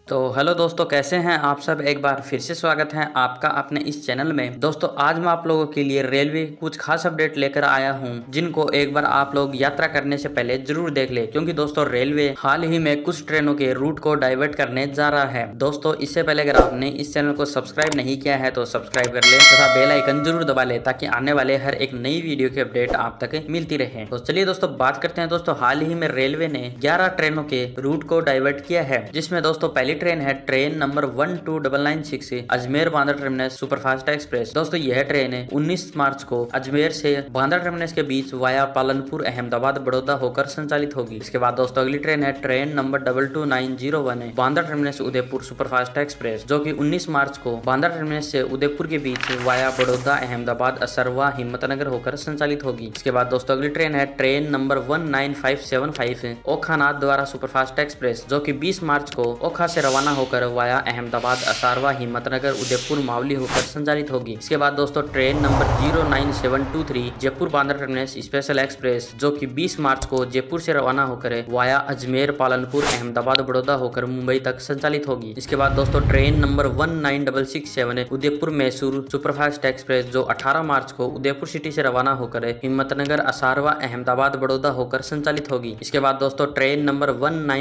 तो हेलो दोस्तों, कैसे हैं आप सब। एक बार फिर से स्वागत है आपका अपने इस चैनल में। दोस्तों आज मैं आप लोगों के लिए रेलवे कुछ खास अपडेट लेकर आया हूं, जिनको एक बार आप लोग यात्रा करने से पहले जरूर देख ले, क्योंकि दोस्तों रेलवे हाल ही में कुछ ट्रेनों के रूट को डाइवर्ट करने जा रहा है। दोस्तों इससे पहले अगर आपने इस चैनल को सब्सक्राइब नहीं किया है तो सब्सक्राइब कर ले तथा बेल आइकन जरूर दबा ले, ताकि आने वाले हर एक नई वीडियो की अपडेट आप तक मिलती रहे। तो चलिए दोस्तों बात करते हैं। दोस्तों हाल ही में रेलवे ने 11 ट्रेनों के रूट को डाइवर्ट किया है, जिसमें दोस्तों पहली ट्रेन है train number 12996 Ajmer Bandra terminus superfast express. दोस्तों यह ट्रेन 19 मार्च को अजमेर से बांद्रा टर्मिनस के बीच वाया पालनपुर अहमदाबाद बड़ौदा होकर संचालित होगी। इसके बाद दोस्तों अगली ट्रेन है train number 22901 Bandra terminus Udaipur superfast express, जो कि 19 मार्च को बांद्रा टर्मिनस से उदयपुर के बीच वाया बड़ौदा अहमदाबाद असरवा हिम्मतनगर होकर संचालित होगी। इसके बाद दोस्तों अगली ट्रेन है ट्रेन नंबर 19575 ओखानाथ द्वारा सुपरफास्ट एक्सप्रेस, जो कि 20 मार्च को ओखा से रवाना होकर वाया अहमदाबाद असारवा हिम्मतनगर उदयपुर मावली होकर संचालित होगी। इसके बाद दोस्तों train number 09723 Jaipur Bandra terminus special express, जो कि 20 मार्च को जयपुर से रवाना होकर वाया अजमेर पालनपुर अहमदाबाद बड़ौदा होकर मुंबई तक संचालित होगी। इसके बाद दोस्तों train number 19667 Udaipur Mysore superfast express, जो 18 मार्च को उदयपुर सिटी से रवाना होकर हिम्मतनगर असारवा अहमदाबाद बड़ौदा होकर संचालित होगी। इसके बाद दोस्तों train number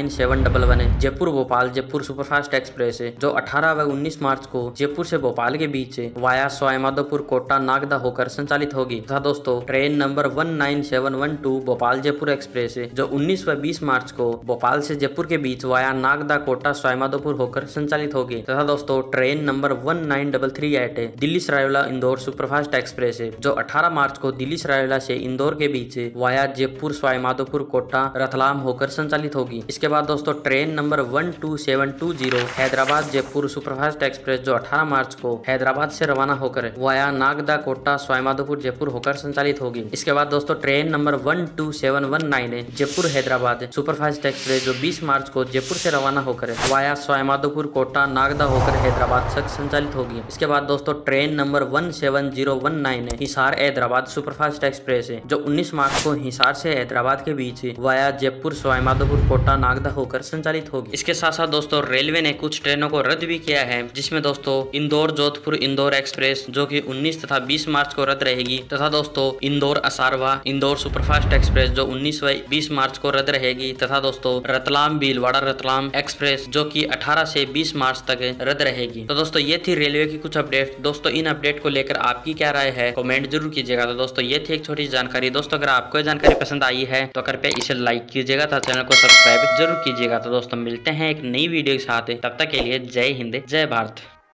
19711 Jaipur Bhopal Jaipur superfast express, जो 18 व 19 मार्च को जयपुर से भोपाल के बीच वाया सवाईमाधोपुर कोटा नागदा होकर संचालित होगी। तथा दोस्तों train number 19712 Bhopal Jaipur express, जो 19 व 20 मार्च को भोपाल से जयपुर के बीच वाया नागदा कोटा सवाईमाधोपुर होकर संचालित होगी। तथा दोस्तों train number 19338 Delhi Sarai Rohilla Indore superfast express, जो 18 मार्च को दिल्ली सरायवाला से इंदौर के बीच वाया जयपुर सवाईमाधोपुर कोटा रतलाम होकर संचालित होगी। इसके बाद दोस्तों train number 12720 Hyderabad Jaipur superfast express, जो 18 मार्च को हैदराबाद से रवाना होकर वाया नागदा कोटा सवाईमाधोपुर जयपुर होकर संचालित होगी। इसके बाद दोस्तों train number 12719 Jaipur Hyderabad superfast express, जो 20 मार्च को जयपुर से रवाना होकर वाया सवाईमाधोपुर कोटा नागदा होकर हैदराबाद तक संचालित होगी। इसके बाद दोस्तों train number 17019 Hisar Hyderabad superfast express, जो 19 मार्च को हिसार से हैदराबाद के बीच वाया जयपुर सवाईमाधोपुर कोटा नागदा होकर संचालित होगी। इसके साथ साथ दोस्तों रेलवे ने कुछ ट्रेनों को रद्द भी किया है, जिसमें दोस्तों इंदौर जोधपुर इंदौर एक्सप्रेस, जो कि 19 तथा 20 मार्च को रद्द रहेगी। तथा दोस्तों इंदौर असारवा इंदौर सुपरफास्ट एक्सप्रेस, जो 19 व 20 मार्च को रद्द रहेगी। तथा दोस्तों रतलाम भीलवाड़ा रतलाम एक्सप्रेस, जो कि 18 से 20 मार्च तक रद्द रहेगी। तो दोस्तों ये थी रेलवे की कुछ अपडेट। दोस्तों इन अपडेट को लेकर आपकी क्या राय है कमेंट जरूर कीजिएगा। तो दोस्तों ये थी एक छोटी जानकारी। दोस्तों अगर आपको जानकारी पसंद आई है तो कृपया इसे लाइक कीजिएगा तथा चैनल को सब्सक्राइब जरूर कीजिएगा। तो दोस्तों मिलते हैं एक नई वीडियो के साथ, तब तक के लिए जय हिंद जय भारत।